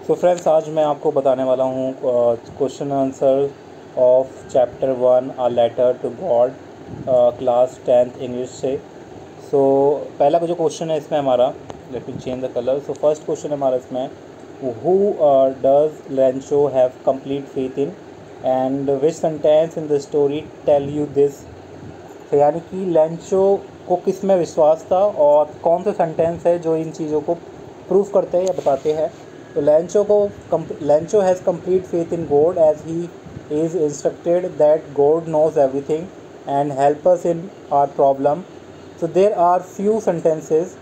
So friends, आज मैं आपको बताने वाला हूँ question answer of chapter 1 a letter to God, class 10th English से। सो पहला जो क्वेश्चन है इसमें हमारा, let me change the colour. So first question है हमारा इसमें, who does Lencho have complete faith in and which sentence in the story tell you this. तो यानी कि लेंचो को किस में विश्वास था और कौन से सेंटेंस है जो इन चीज़ों को प्रूफ करते हैं या बताते हैं। तो Lencho has complete faith in God as he is instructed that God knows everything and help us in our problem. So there are few sentences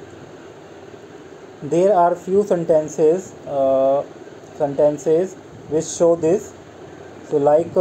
which show this. So like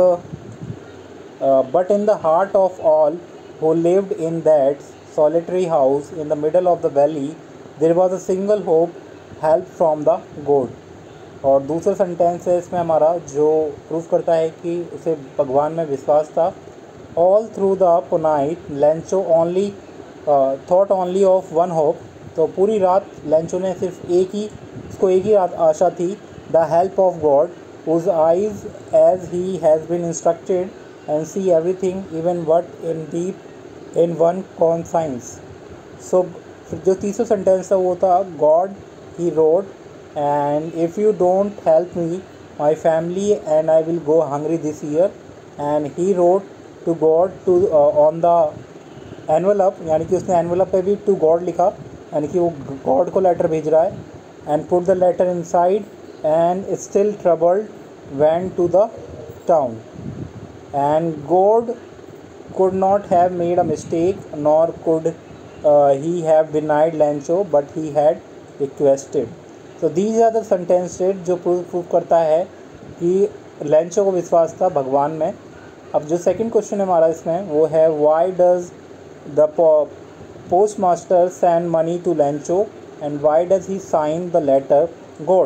but in the heart of all who lived in that solitary house in the middle of the valley there was a single hope, help from the God. और दूसरा sentence है इसमें हमारा जो proof करता है कि उसे भगवान में विश्वास था। All through the night Lencho only thought only of one hope. तो पूरी रात लेंचो ने सिर्फ एक ही आशा थी, the help of God whose eyes as he has been instructed and see everything even what in deep in one conscience. So जो तीसरा सेंटेंस था वो था, God he wrote and if you don't help me my family and I will go hungry this year. And he wrote to God to on the envelope, यानी कि उसने envelope पे भी टू गॉड लिखा, यानी कि वो गॉड को लेटर भेज रहा है। And put the letter inside and still troubled went to the town and God could not have made a mistake nor could he have denied Lancho, but he had requested. So these are the sentences जो proof करता है कि Lencho को विश्वास था भगवान में। अब जो सेकंड क्वेश्चन है हमारा इसमें वो है, why does the post master send money to Lencho and why does he sign the letter God.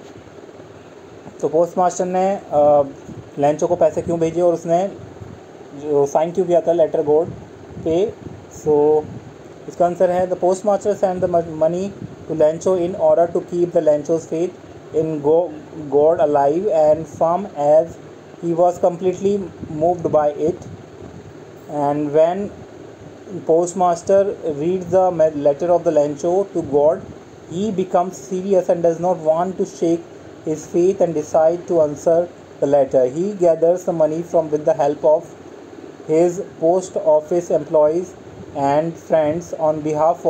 तो पोस्ट मास्टर ने लेंचो को पैसे क्यों भेजे और उसने जो साइन क्यों किया था लेटर गॉड पे। सो इसका आंसर है, the post master send the money to Lencho in order to keep the Lencho's faith in God alive and firm as he was completely moved by it. And when postmaster reads the letter of the Lancho to God, he becomes serious and does not want to shake his faith and decide to answer the letter. He gathers the money with the help of his post office employees and friends on behalf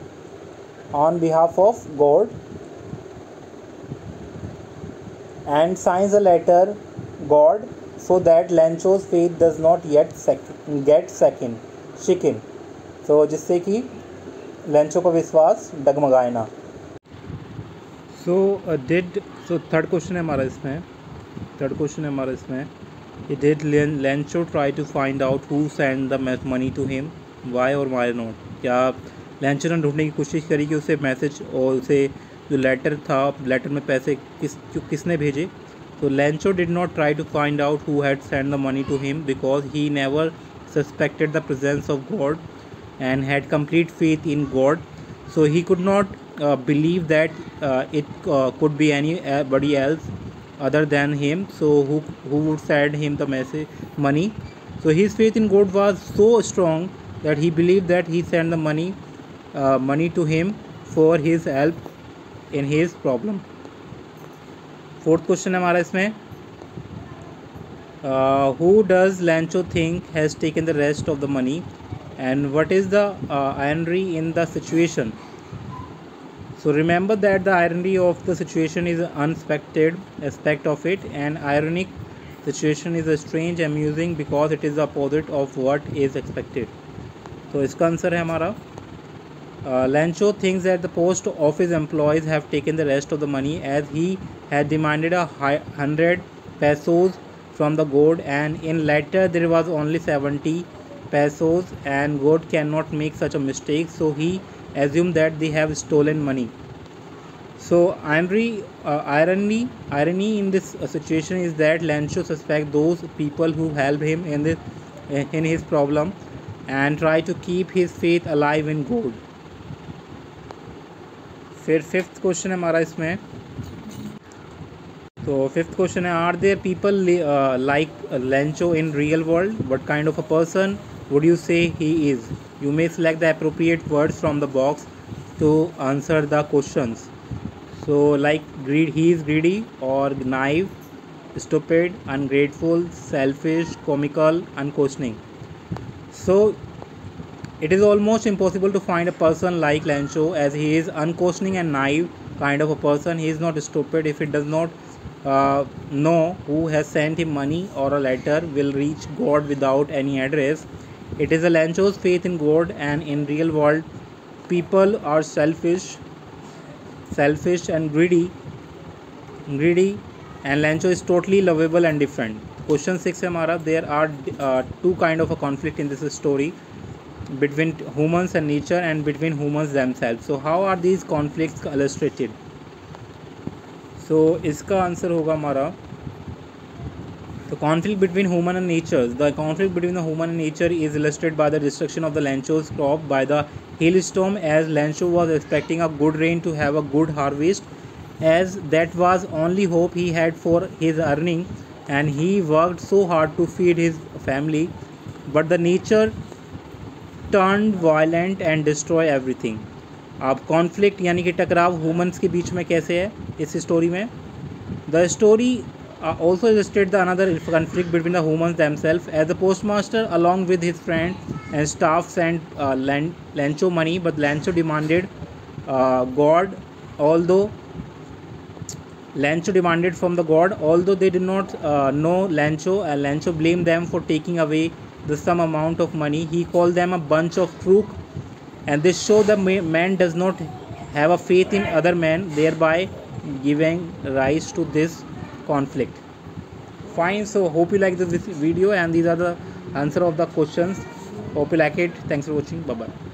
of God and signs the letter God so that Lancho's faith does not yet get shaken. So जिससे कि Lencho का विश्वास डगमगाए ना। Third question है हमारा इसमें, did Lancho try to find out who sent the money to him, why or why not। क्या Lencho ने ढूंढने की कोशिश करी कि उसे मैसेज और उसे जो लेटर में पैसे किसने भेजे। So Lancho did not try to find out who had sent the money to him because he never suspected the presence of God and had complete faith in God. So he could not believe that it could be anybody else other than him. So who would send him the money. So his faith in God was so strong that he believed that he sent the money to him for his help in his problem. Fourth question है हमारा इसमें, who does Lencho think has taken the rest of the money and what is the irony in the situation. So remember that the irony of the situation is unexpected aspect of it and ironic situation is a strange amusing because it is the opposite of what is expected. तो इसका answer है हमारा, Lancho thinks that the post office employees have taken the rest of the money as he had demanded 100 pesos from the God and in letter there was only 70 pesos and God cannot make such a mistake, so he assumed that they have stolen money. So irony in this situation is that Lancho suspects those people who help him in his problem and try to keep his faith alive in God. फिर fifth question है हमारा इसमें, So fifth question है, are there people like Lencho in real world? What kind of a person would you say he is? You may select the appropriate words from the box to answer the questions. So like he is greedy or naive, stupid, ungrateful, selfish, comical, unquestioning. So it is almost impossible to find a person like Lencho, as he is unquestioning and naive kind of a person. He is not stupid. If he does not know who has sent him money or a letter, will reach God without any address. It is a Lencho's faith in God, and in real world people are selfish and greedy, and Lencho is totally lovable and different. Question 6 है हमारा, there are two kind of a conflict in this story, between humans and nature and between humans themselves. So how are these conflicts illustrated? So इसका answer होगा हमारा, the conflict between human and nature. The conflict between the human and nature is illustrated by the destruction of the Lencho's crop by the hailstorm, as Lencho was expecting a good rain to have a good harvest, as that was only hope he had for his earning, and he worked so hard to feed his family, but the nature turned violent and destroy everything. अब conflict यानी कि टकराव humans के बीच में कैसे है इस story में? The story also illustrates the another conflict between the humans themselves, as the postmaster along with his friend and staff sent Lencho money, but Lencho demanded God, although Lencho demanded from the God, although they did not know Lencho, and Lencho blamed them for taking away the some amount of money. He called them a bunch of crook, and this show the man does not have a faith in other men, thereby giving rise to this conflict. Fine, so hope you like this video, and these are the answer of the questions. Hope you like it. Thanks for watching. Bye bye.